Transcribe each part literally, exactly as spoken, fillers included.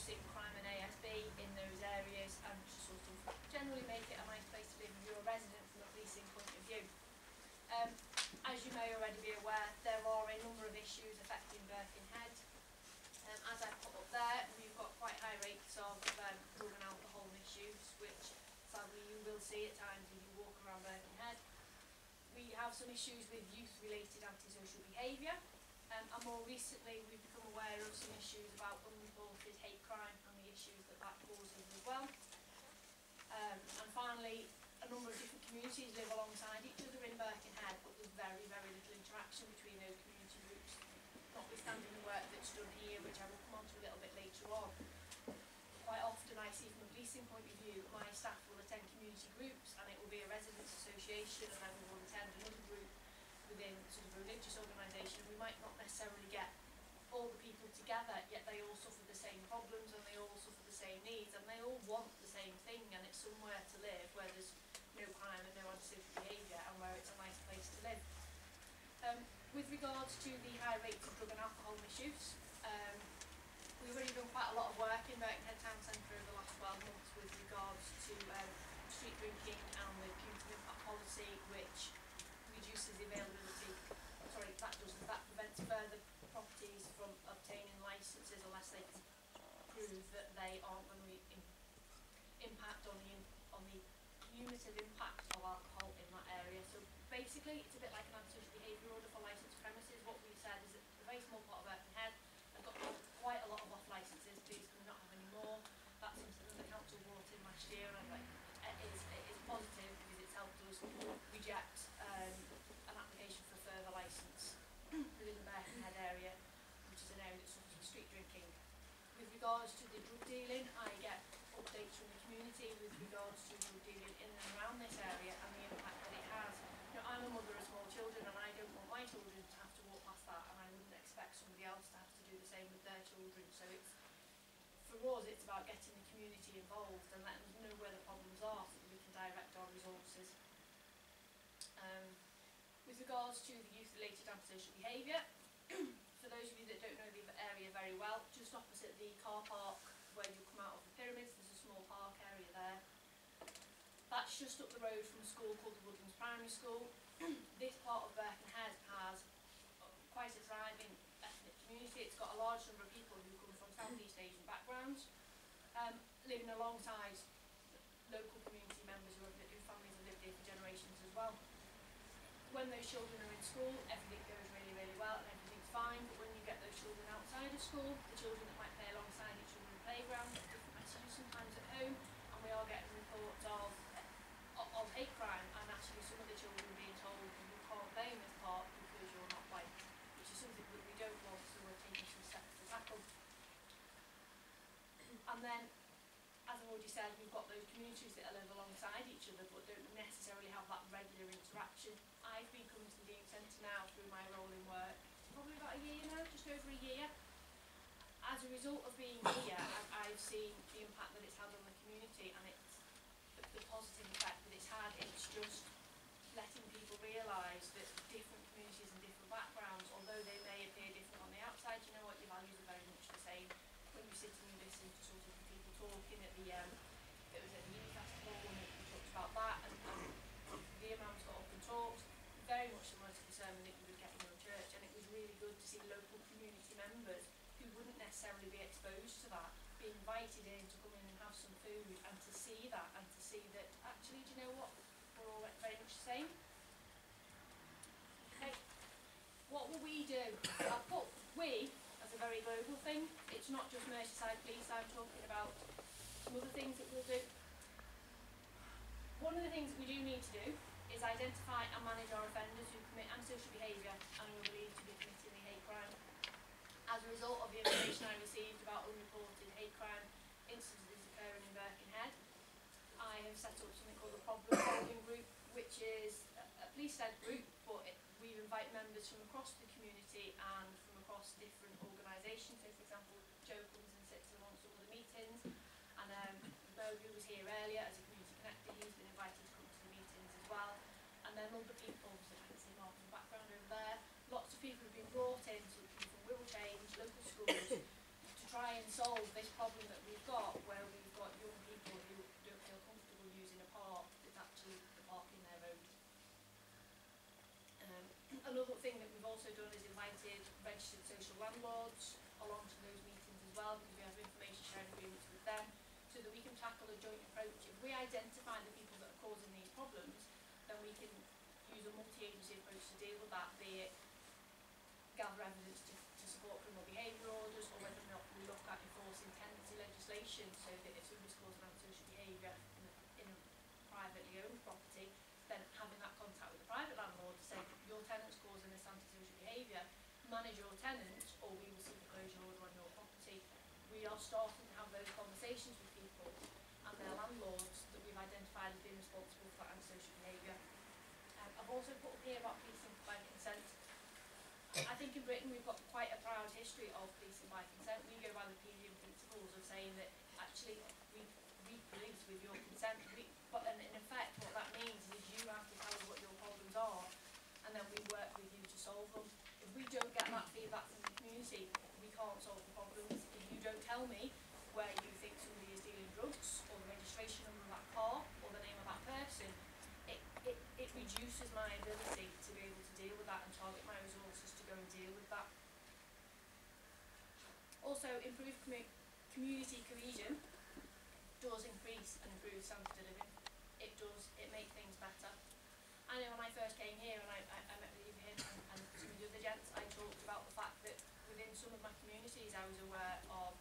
reducing crime and A S B in those areas, and to sort of generally make it a nice place to live if you're a resident from a policing point of view. Um, as you may already be aware, there are a number of issues affecting Birkenhead. Um, as I put up there, we've got quite high rates of um, drug and alcohol misuse, which sadly you will see at times if you walk around Birkenhead. We have some issues with youth-related antisocial behaviour, um, and more recently we've become aware of some issues about unreported hate crime and the issues that that causes as well. Um, and finally, a number of different communities live alongside each other in Birkenhead, but there's very, very little interaction between those community groups, notwithstanding the work that's done here, which I will come on to a little bit later on. Quite often I see from a policing point of view, my staff will attend community groups and it will be a residents association, and then we will attend another group within sort of a religious organisation. We might not necessarily get all the people together, yet they all suffer the same problems and they all suffer the same needs and they all want the same thing, and it's somewhere to live where there's no crime and no antisocial behaviour and where it's a nice place to live. Um, with regards to the high rates of drug and alcohol misuse, um, we've already done quite a lot of work in Birkenhead Town Centre over the last twelve months with regards to um, street drinking and the cumulative impact policy, which reduces the availability, sorry, that doesn't, that prevents further properties from obtaining licences unless they can prove that they aren't going to im impact on the, on the cumulative impact of alcohol in that area. So basically it's a bit like an antisocial behaviour order for licensed premises. What we've said is that a very small part of Birkenhead have got quite a lot of off licences, please can we not have any more. That's something that the council brought in last year, and like, it, is, it is positive because it's helped us reject um, an application for a further licence within the Birkenhead area, which is an area that suffers from street drinking. With regards to the drug dealing, I get updates from the community with regards to drug dealing in and around this area and the impact that it has. You know, I'm a mother of small children and I don't want my children to have to walk past that, and I wouldn't expect somebody else to have to do the same with their children. So it's, for us, it's about getting the community involved and letting us know where the problems are so that we can direct our resources. Um, with regards to the youth-related antisocial behaviour, for those of you that don't know the area very well, just opposite the car park where you come out of the pyramids, there's a small park area there. That's just up the road from a school called the Woodlands Primary School. This part of Birkenhead has quite a thriving ethnic community. It's got a large number of people who come from Southeast Asian backgrounds, um, living alongside local community members who, have, who families have lived here for generations as well. When those children are in school, everything goes really, really well and everything's fine, but when you get those children outside of school, the children that might play alongside each other in the playground get different messages sometimes at home, and we are getting reports of, of, of hate crime, and actually some of the children being told you can't play in this park because you're not white, which is something that we don't want, so we're taking some steps to tackle. And then, as I've already said, we've got those communities that live alongside each other but don't necessarily have that regular interaction. I've been coming to the youth centre now through my role in work, probably about a year now, just over a year. As a result of being here, I've, I've seen the impact that it's had on the community, and it's the, the positive effect that it's had. It's just letting people realise that different communities and different backgrounds, although they may appear different on the outside, you know what, your values are very much the same. When you sit and you listen to sort of the people talking at the, um, it was at the youth festival and we talked about that, and, and the imams got up and talked, very much similar to the sermon that you would get in your church, and it was really good to see local community members who wouldn't necessarily be exposed to that, be invited in to come in and have some food, and to see that, and to see that actually, do you know what, we're all very much the same. Okay, what will we do? I'll put we as a very global thing. It's not just Merseyside Police, I'm talking about some other things that we'll do. One of the things that we do need to do is identify and manage our offenders who commit antisocial behaviour and who are believed to be committing the hate crime. As a result of the information I received about unreported hate crime incidents occurring in Birkenhead, I have set up something called the Problem Solving Group, which is a police-led group, but it, we invite members from across the community and from across different organisations. So, for example, Joe comes and sits amongst all the meetings, and um, Bo, who was here earlier as a community connector, he's been invited to come to the meetings as well. And then other people, so I can see Mark in the background over there, lots of people have been brought in, so people from Wirral Change, local schools, to try and solve this problem that we've got, where we've got young people who don't feel comfortable using a park that's actually the park in their road. Um, another thing that we've also done is invited registered social landlords along to those meetings as well, because we have information sharing agreements with them, so that we can tackle a joint approach. If we identify the people that are causing these problems, then we can use a multi-agency approach to deal with that, be it gather evidence to, to support criminal behaviour orders, or whether or not we look at enforcing tenancy legislation, so that if somebody's causing antisocial behaviour in a, in a privately owned property, then having that contact with the private landlord to say, your tenant's causing this antisocial behaviour, manage your tenant, or we will seek a closure order on your property. We are starting to have those conversations with people and their landlords that we've identified as being responsible for antisocial behaviour. Um, I've also put up here about policing by consent. I think in Britain we've got quite a proud history of policing by consent. We go by the P D M principles of saying that actually we, we police with your consent, we, but in, in effect what that means is you have to tell us what your problems are, and then we work with you to solve them. If we don't get that feedback from the community, we can't solve the problems. If you don't tell me where you think somebody is dealing drugs, or the registration number of that car, or the name of that person, it, it, it reduces my ability to be able to deal with that and target my resources to go and deal with that. Also, improved commu community cohesion does increase and improve standard of living. It does, it makes things better. I know when I first came here and I, I, I met with Ibrahim and, and some of the other gents, I talked about the fact that within some of my communities I was aware of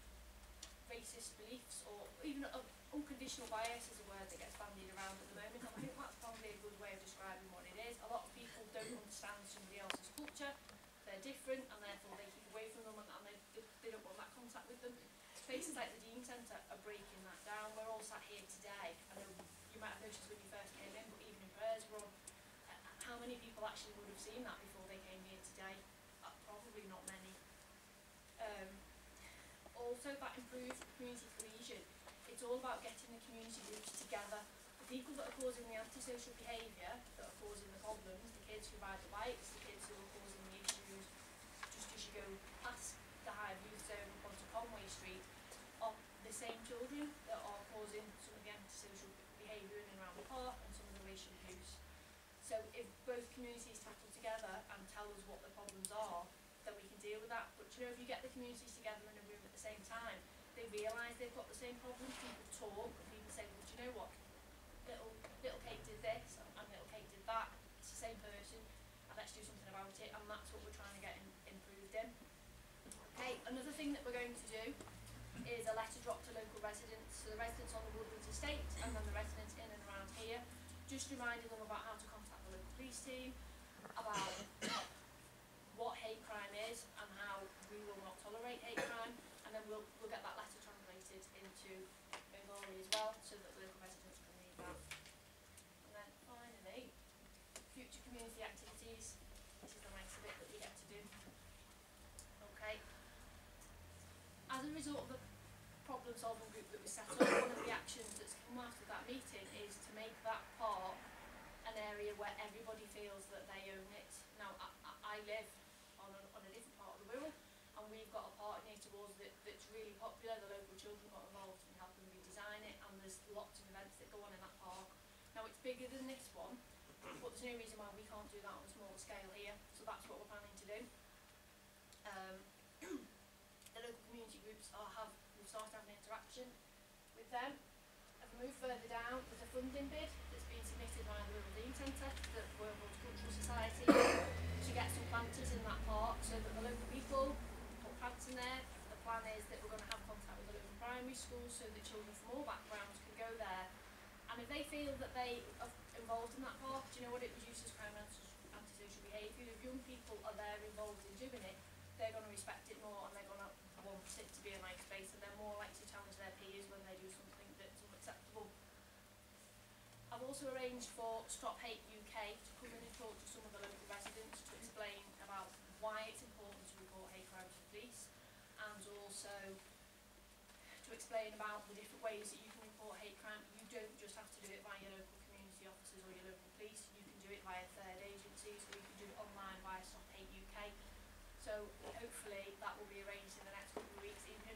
racist beliefs, or even of unconditional bias is a word that gets bandied around at the moment, and I think that's probably a good way of describing what it is. A lot of people don't understand somebody else's culture, they're different, and therefore they keep away from them, and, and they, they don't want that contact with them. Places like the Dean Centre are breaking that down. We're all sat here today. I know you might have noticed when you first came in, but even in prayers we're on. Uh, how many people actually would have seen that before they came here today? Uh, probably not many. Um, also, that improved community cohesion. It's all about getting the community groups together. The people that are causing the antisocial behaviour, that are causing the problems, the kids who ride the bikes, the kids who are causing the issues just as you go past the Hive Youth Zone up onto Conway Street, are the same children that are causing some of the antisocial behaviour in and around the park and some of the racial abuse. So if both communities tackle together and tell us what the problems are, then we can deal with that. But you know, if you get the communities together in a room at the same time, they realise they've got the same problems, people talk, and people say, well, do you know what, little, little Kate did this, and, and little Kate did that, it's the same person, and let's do something about it, and that's what we're trying to get in, improved in. Okay, another thing that we're going to do is a letter drop to local residents, so the residents on the Woodlands estate, and then the residents in and around here, just reminding them about how to contact the local police team, about what hate crime is and how we will not tolerate hate crime, and then we'll, we'll get that letter translated into Bengali as well, so that the local residents can read that. And then finally, future community activities. This is the nicer bit that we get to do. Okay. As a result of the problem solving group that we set up, one of the actions that's come out of that meeting is to make that park an area where everybody feels that they own it. Now, I, I live on a, on a different part of the Wirral, and we've got a park near towards that that's really popular. The local children got involved in helping redesign it, and there's lots of events that go on in that park. Now, it's bigger than this one, but there's no reason why we can't do that on a smaller scale here, so that's what we're planning to do. Um, the local community groups are have we've started having interaction with them. If we move further down, there's a funding bid that's been submitted by the Wirral Dean Centre to the Wirral Horticultural Society to get some planters in that park, so that the local people put plants in there. The plan is that we're going to have contact with the local primary schools, so that children from all backgrounds can go there. And if they feel that they are involved in that park, do you know what, it reduces crime and antisocial behaviour. If young people are there involved in doing it, they're going to respect it more, and they're going to want it to be a nice space, and they're more likely to challenge their peers when they do something that's unacceptable. I've also arranged for Stop Hate U K to come in and talk to some of the local residents to explain about why it's important to report hate crime to the police, and also to explain about the different ways that you can report hate crime. You don't just have to do it via your local community officers or your local police, you can do it via third agencies, or you can do it online via Stop Hate U K. So hopefully that will be arranged in the next couple of weeks. Even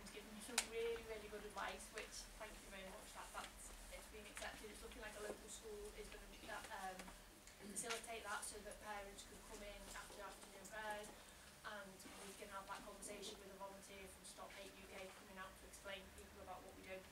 some really, really good advice, which thank you very much. That that's it's been accepted. It's looking like a local school is going to um, facilitate that, so that parents can come in after afternoon prayers, and we can have that conversation with a volunteer from Stop Hate U K coming out to explain to people about what we do.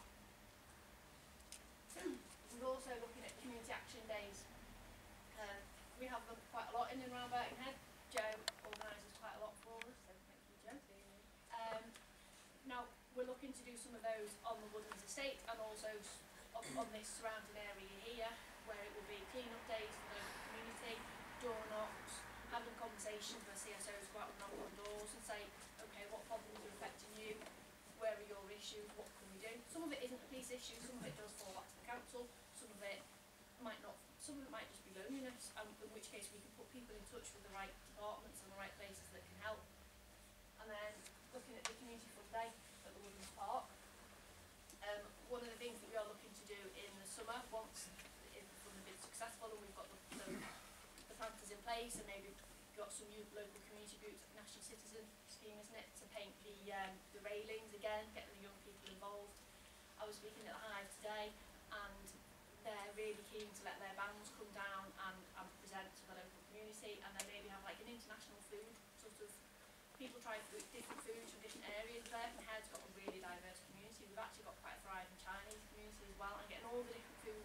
We're also looking at community action days. Um, we have them quite a lot in and around Birkenhead. Joe organises quite a lot for us, so thank you, Joe. Um, now, we're looking to do some of those on the Woodlands estate, and also on, on this surrounding area here, where it will be clean-up days for the local community, door knocks, having conversations where C S Os go out and knock on doors and say, okay, what problems are affecting you? Where are your issues? What can we do? Some of it isn't a police issue, some of it does fall back to the council, some of it might not, some of it might just be loneliness, and in which case we can put people in touch with the right departments and the right places that can help. And then looking at the community fun day at the Woodlands Park. Um, one of the things that we are looking to do in the summer, once the fun has been successful and we've got the, the, the planters in place, and maybe got some new local community groups, National Citizen scheme, isn't it, to paint the um, the railings again, get the young people involved. I was speaking at the Hive today, and they're really keen to let their bands come down and, and present to the local community, and then maybe have like an international food sort of, people try food, different foods from different areas there. Birkenhead's got a really diverse community. We've actually got quite a thriving Chinese community as well, and getting all the different food,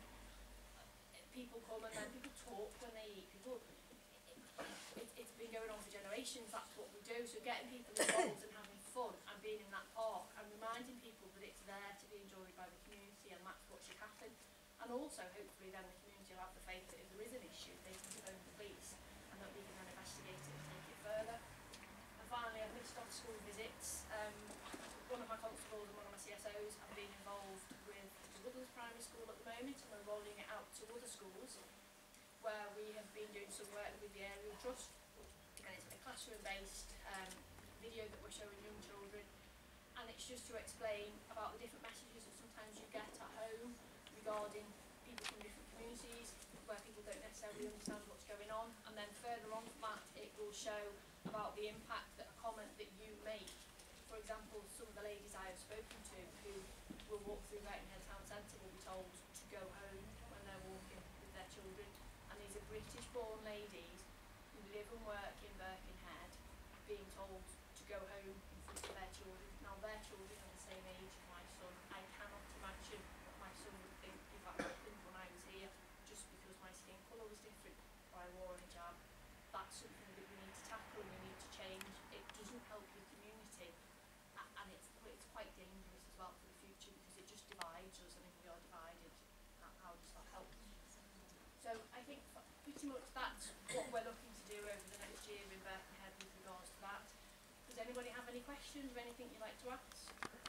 people come and then people talk when they eat. People, it, it, it's been going on for generations, that's what we do. So getting people involved and having fun and being in that park and reminding people that it's there to be enjoyed by the community, and that's what should happen. And also, hopefully, then the community will have the faith that if there is an issue, they can phone the police, and that we can then investigate it and take it further. And finally, I've missed off school visits. Um, one of my constables and one of my C S Os have been involved with the Woodlands Primary School at the moment, and we're rolling it out to other schools, where we have been doing some work with the Aerial Trust, and it's a classroom-based um, video that we're showing young children, and it's just to explain about the different messages that sometimes you get at home regarding people from different communities, where people don't necessarily understand what's going on. And then further on from that, it will show about the impact that a comment that you make, for example, some of the ladies I have spoken to who will walk through Birkenhead Town Centre will be told to go home when they're walking with their children, and these are British born ladies who live and work in Birkenhead being told to go home in front of their children. Now their children are the same age as my son. I cannot imagine what my son would think if that happened when I was here, just because my skin colour was different or I wore a hijab. That's something that we need to tackle and we need to change. It doesn't help your community, and it's, it's quite dangerous as well for the future, because it just divides us, and if we are divided, how does that help? So I think pretty much that's what we're looking to do over the next year in Birkenhead with regards to that. Does anybody have any questions or anything you'd like to ask?